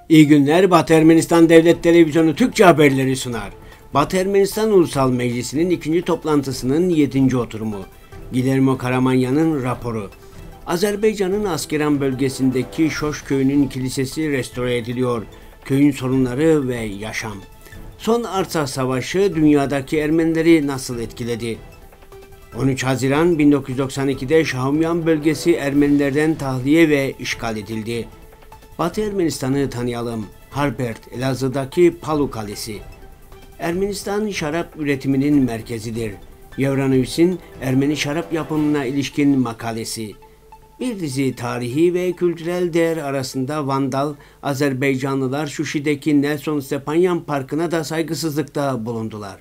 İyi günler. Batı Ermenistan Devlet Televizyonu Türkçe haberleri sunar. Batı Ermenistan Ulusal Meclisi'nin ikinci toplantısının 7. oturumu. Guillermo Karamanyan'ın raporu. Azerbaycan'ın Askeran bölgesindeki Şoş köyünün kilisesi restore ediliyor. Köyün sorunları ve yaşam. Son Artsakh Savaşı dünyadaki Ermenileri nasıl etkiledi? 13 Haziran 1992'de Şahumyan bölgesi Ermenilerden tahliye ve işgal edildi. Batı Ermenistan'ı tanıyalım. Harpert, Elazığ'daki Palu Kalesi. Ermenistan şarap üretiminin merkezidir. Euronews'in Ermeni şarap yapımına ilişkin makalesi. Bir dizi tarihi ve kültürel değer arasında vandal, Azerbaycanlılar Şuşi'deki Nelson Stepanyan Parkı'na da saygısızlıkta bulundular.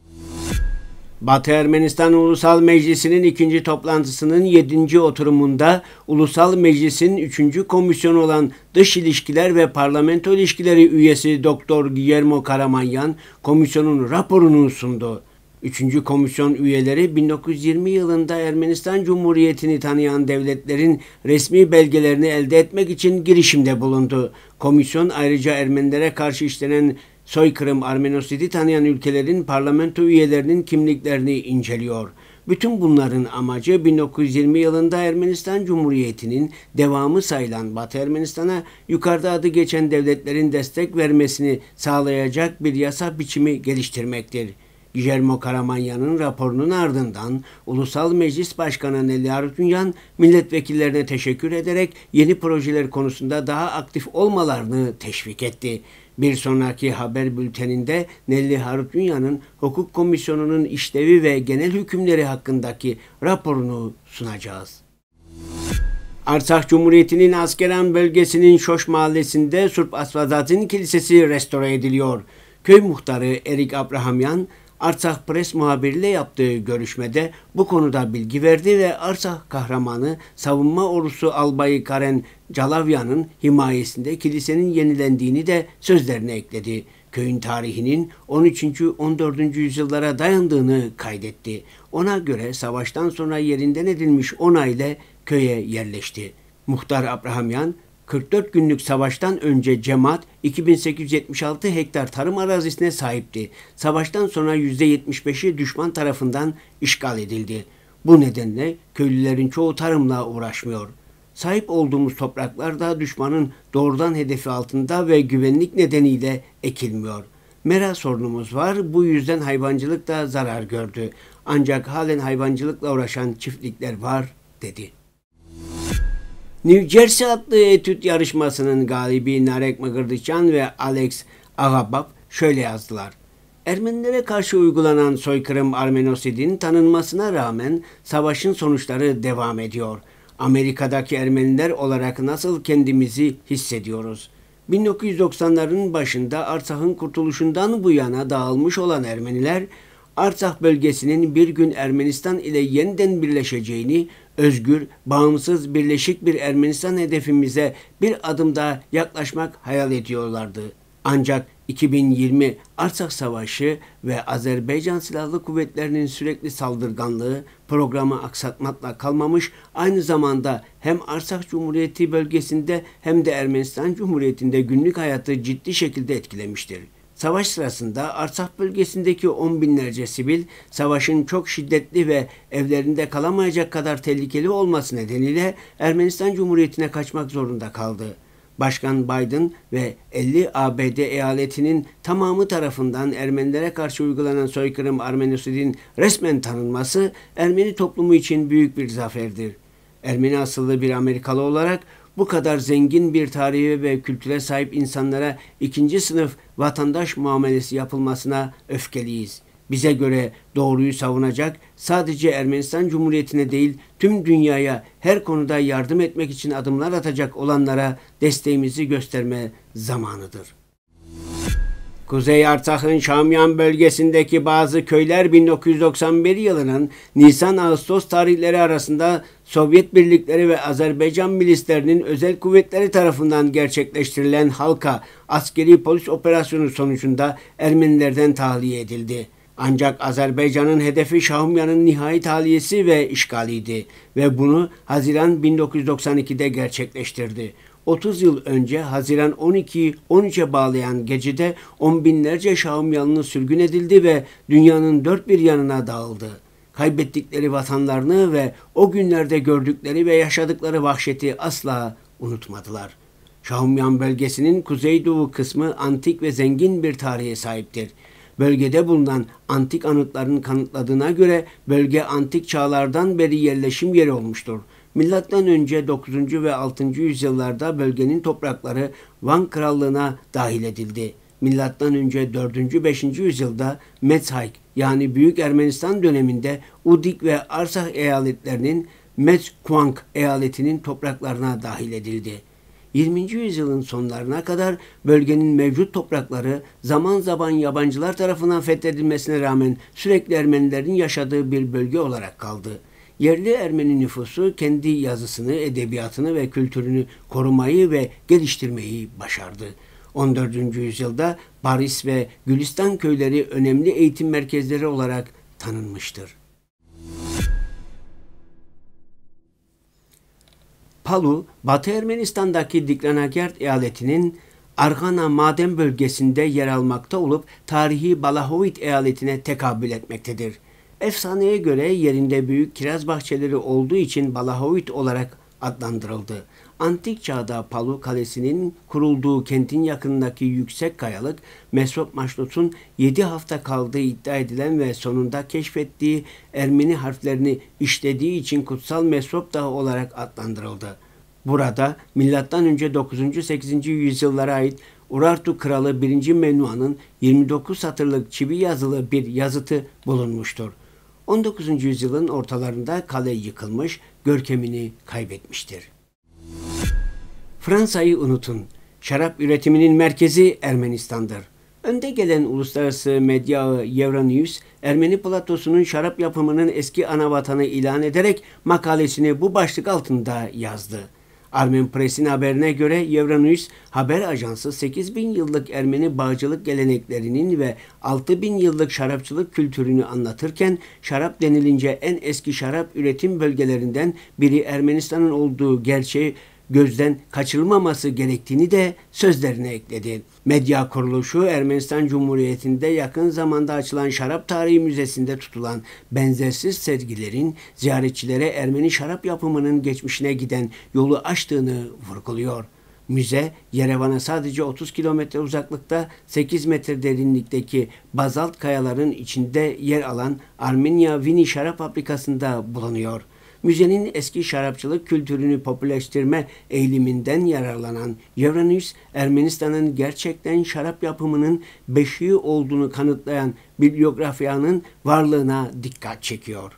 Batı Ermenistan Ulusal Meclisi'nin ikinci toplantısının 7. oturumunda Ulusal Meclis'in 3. komisyonu olan Dış İlişkiler ve Parlamento İlişkileri üyesi Dr. Guillermo Karamanyan komisyonun raporunu sundu. 3. komisyon üyeleri 1920 yılında Ermenistan Cumhuriyeti'ni tanıyan devletlerin resmi belgelerini elde etmek için girişimde bulundu. Komisyon ayrıca Ermenilere karşı işlenen soykırım Armenosidi tanıyan ülkelerin parlamento üyelerinin kimliklerini inceliyor. Bütün bunların amacı 1920 yılında Ermenistan Cumhuriyeti'nin devamı sayılan Batı Ermenistan'a yukarıda adı geçen devletlerin destek vermesini sağlayacak bir yasa biçimi geliştirmektir. Guillermo Karamanyan'ın raporunun ardından Ulusal Meclis Başkanı Nelli Harutyunyan milletvekillerine teşekkür ederek yeni projeler konusunda daha aktif olmalarını teşvik etti. Bir sonraki haber bülteninde Nelli Harutyunyan'ın Hukuk Komisyonu'nun işlevi ve genel hükümleri hakkındaki raporunu sunacağız. Artsakh Cumhuriyeti'nin Askeran bölgesinin Şoş mahallesinde Surp Asvadazin Kilisesi restore ediliyor. Köy muhtarı Erik Abrahamyan, Artsakh Press muhabiriyle yaptığı görüşmede bu konuda bilgi verdi ve Artsakh kahramanı savunma ordusu albayı Karen Calavyan'ın himayesinde kilisenin yenilendiğini de sözlerine ekledi. Köyün tarihinin 13. 14. yüzyıllara dayandığını kaydetti. Ona göre savaştan sonra yerinden edilmiş 10 aile köye yerleşti. Muhtar Abrahamyan, 44 günlük savaştan önce cemaat 2876 hektar tarım arazisine sahipti. Savaştan sonra %75'i düşman tarafından işgal edildi. Bu nedenle köylülerin çoğu tarımla uğraşmıyor. Sahip olduğumuz topraklar da düşmanın doğrudan hedefi altında ve güvenlik nedeniyle ekilmiyor. Mera sorunumuz var, bu yüzden hayvancılık da zarar gördü. Ancak halen hayvancılıkla uğraşan çiftlikler var, dedi. New Jersey adlı etüt yarışmasının galibi Narek Mıgırdıçan ve Alex Agabab şöyle yazdılar. Ermenilere karşı uygulanan soykırım Armenosid'in tanınmasına rağmen savaşın sonuçları devam ediyor. Amerika'daki Ermeniler olarak nasıl kendimizi hissediyoruz? 1990'ların başında Artsakh'ın kurtuluşundan bu yana dağılmış olan Ermeniler, Artsakh bölgesinin bir gün Ermenistan ile yeniden birleşeceğini, özgür, bağımsız, birleşik bir Ermenistan hedefimize bir adım daha yaklaşmak hayal ediyorlardı. Ancak 2020 Artsakh Savaşı ve Azerbaycan Silahlı Kuvvetleri'nin sürekli saldırganlığı programı aksatmakla kalmamış, aynı zamanda hem Artsakh Cumhuriyeti bölgesinde hem de Ermenistan Cumhuriyeti'nde günlük hayatı ciddi şekilde etkilemiştir. Savaş sırasında Artsakh bölgesindeki 10 binlerce sivil, savaşın çok şiddetli ve evlerinde kalamayacak kadar tehlikeli olması nedeniyle Ermenistan Cumhuriyeti'ne kaçmak zorunda kaldı. Başkan Biden ve 50 ABD eyaletinin tamamı tarafından Ermenilere karşı uygulanan soykırım Armenosid'in resmen tanınması Ermeni toplumu için büyük bir zaferdir. Ermeni asıllı bir Amerikalı olarak bu kadar zengin bir tarihi ve kültüre sahip insanlara ikinci sınıf vatandaş muamelesi yapılmasına öfkeliyiz. Bize göre doğruyu savunacak, sadece Ermenistan Cumhuriyeti'ne değil tüm dünyaya her konuda yardım etmek için adımlar atacak olanlara desteğimizi gösterme zamanıdır. Kuzey Artsakh'ın Şamyan bölgesindeki bazı köyler 1991 yılının Nisan-Ağustos tarihleri arasında Sovyet birlikleri ve Azerbaycan milislerinin özel kuvvetleri tarafından gerçekleştirilen halka askeri polis operasyonu sonucunda Ermenilerden tahliye edildi. Ancak Azerbaycan'ın hedefi Şahumyan'ın nihai tahliyesi ve işgaliydi ve bunu Haziran 1992'de gerçekleştirdi. 30 yıl önce Haziran 12'yi 13'e bağlayan gecede on binlerce Şahumyanlı sürgün edildi ve dünyanın dört bir yanına dağıldı. Kaybettikleri vatanlarını ve o günlerde gördükleri ve yaşadıkları vahşeti asla unutmadılar. Şahumyan bölgesinin kuzeydoğu kısmı antik ve zengin bir tarihe sahiptir. Bölgede bulunan antik anıtların kanıtladığına göre bölge antik çağlardan beri yerleşim yeri olmuştur. Milattan önce 9. ve 6. yüzyıllarda bölgenin toprakları Van Krallığı'na dahil edildi. Milattan önce 4. 5. yüzyılda Mezhayk yani Büyük Ermenistan döneminde Udik ve Arsah eyaletlerinin Mezkuank eyaletinin topraklarına dahil edildi. 20. yüzyılın sonlarına kadar bölgenin mevcut toprakları zaman zaman yabancılar tarafından fethedilmesine rağmen sürekli Ermenilerin yaşadığı bir bölge olarak kaldı. Yerli Ermeni nüfusu kendi yazısını, edebiyatını ve kültürünü korumayı ve geliştirmeyi başardı. 14. yüzyılda Baris ve Gülistan köyleri önemli eğitim merkezleri olarak tanınmıştır. Palu, Batı Ermenistan'daki Diklanakert eyaletinin Argana maden bölgesinde yer almakta olup tarihi Balahovit eyaletine tekabül etmektedir. Efsaneye göre yerinde büyük kiraz bahçeleri olduğu için Balahovit olarak adlandırıldı. Antik çağda Palu Kalesi'nin kurulduğu kentin yakınındaki yüksek kayalık, Mesrop Maşlut'un 7 hafta kaldığı iddia edilen ve sonunda keşfettiği Ermeni harflerini işlediği için Kutsal Mesrop Dağı olarak adlandırıldı. Burada M.Ö. 9. 8. yüzyıllara ait Urartu Kralı 1. Menua'nın 29 satırlık çivi yazılı bir yazıtı bulunmuştur. 19. yüzyılın ortalarında kale yıkılmış, görkemini kaybetmiştir. Fransa'yı unutun. Şarap üretiminin merkezi Ermenistan'dır. Önde gelen uluslararası medya ağı Euronews, Ermeni platosunun şarap yapımının eski anavatanı ilan ederek makalesini bu başlık altında yazdı. Armen Press'in haberine göre Euronews haber ajansı 8.000 yıllık Ermeni bağcılık geleneklerinin ve 6.000 yıllık şarapçılık kültürünü anlatırken şarap denilince en eski şarap üretim bölgelerinden biri Ermenistan'ın olduğu gerçeği gözden kaçırılmaması gerektiğini de sözlerine ekledi. Medya kuruluşu Ermenistan Cumhuriyeti'nde yakın zamanda açılan Şarap Tarihi Müzesi'nde tutulan benzersiz sergilerin ziyaretçilere Ermeni şarap yapımının geçmişine giden yolu açtığını vurguluyor. Müze, Yerevan'a sadece 30 kilometre uzaklıkta 8 metre derinlikteki bazalt kayaların içinde yer alan Armenia Vini Şarap Fabrikası'nda bulunuyor. Müzenin eski şarapçılık kültürünü popülerleştirme eğiliminden yararlanan Euronews, Ermenistan'ın gerçekten şarap yapımının beşiği olduğunu kanıtlayan bibliografyanın varlığına dikkat çekiyor.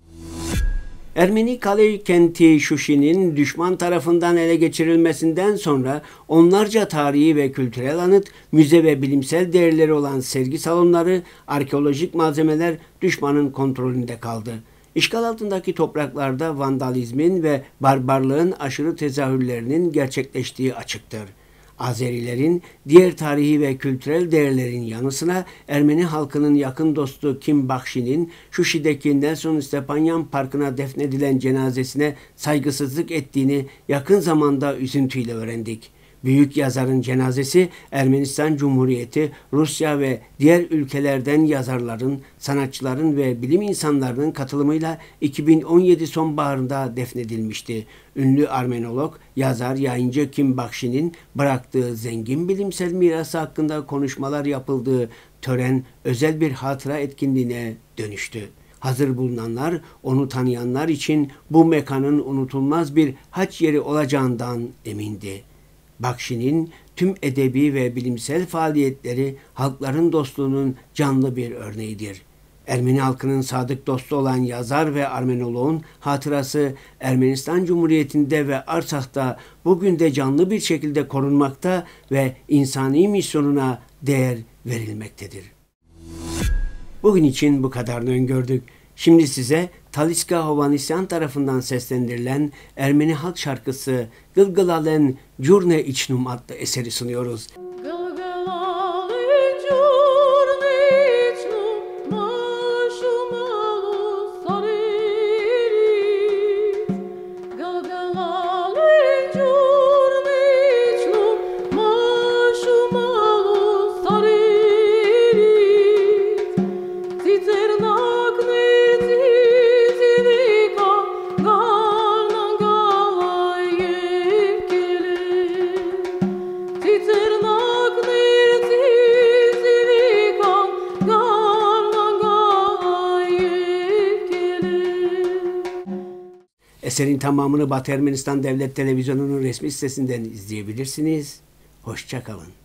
Ermeni kale kenti Şuşi'nin düşman tarafından ele geçirilmesinden sonra onlarca tarihi ve kültürel anıt, müze ve bilimsel değerleri olan sergi salonları, arkeolojik malzemeler düşmanın kontrolünde kaldı. İşgal altındaki topraklarda vandalizmin ve barbarlığın aşırı tezahürlerinin gerçekleştiği açıktır. Azerilerin diğer tarihi ve kültürel değerlerin yanı sıra Ermeni halkının yakın dostu Kim Bakşi'nin Şuşi'deki Nelson Stepanyan Parkı'na defnedilen cenazesine saygısızlık ettiğini yakın zamanda üzüntüyle öğrendik. Büyük yazarın cenazesi Ermenistan Cumhuriyeti, Rusya ve diğer ülkelerden yazarların, sanatçıların ve bilim insanlarının katılımıyla 2017 sonbaharında defnedilmişti. Ünlü Armenolog, yazar, yayıncı Kim Bakşi'nin bıraktığı zengin bilimsel mirası hakkında konuşmalar yapıldığı tören özel bir hatıra etkinliğine dönüştü. Hazır bulunanlar, onu tanıyanlar için bu mekanın unutulmaz bir haç yeri olacağından emindi. Bakşi'nin tüm edebi ve bilimsel faaliyetleri halkların dostluğunun canlı bir örneğidir. Ermeni halkının sadık dostu olan yazar ve Armenoloğun hatırası Ermenistan Cumhuriyeti'nde ve Arsak'ta bugün de canlı bir şekilde korunmakta ve insani misyonuna değer verilmektedir. Bugün için bu kadarını öngördük. Şimdi size Taliska Hovanesyan tarafından seslendirilen Ermeni halk şarkısı Gılgılalen Curne İçnum adlı eseri sunuyoruz. Eserin tamamını Batı Ermenistan Devlet Televizyonu'nun resmi sitesinden izleyebilirsiniz. Hoşça kalın.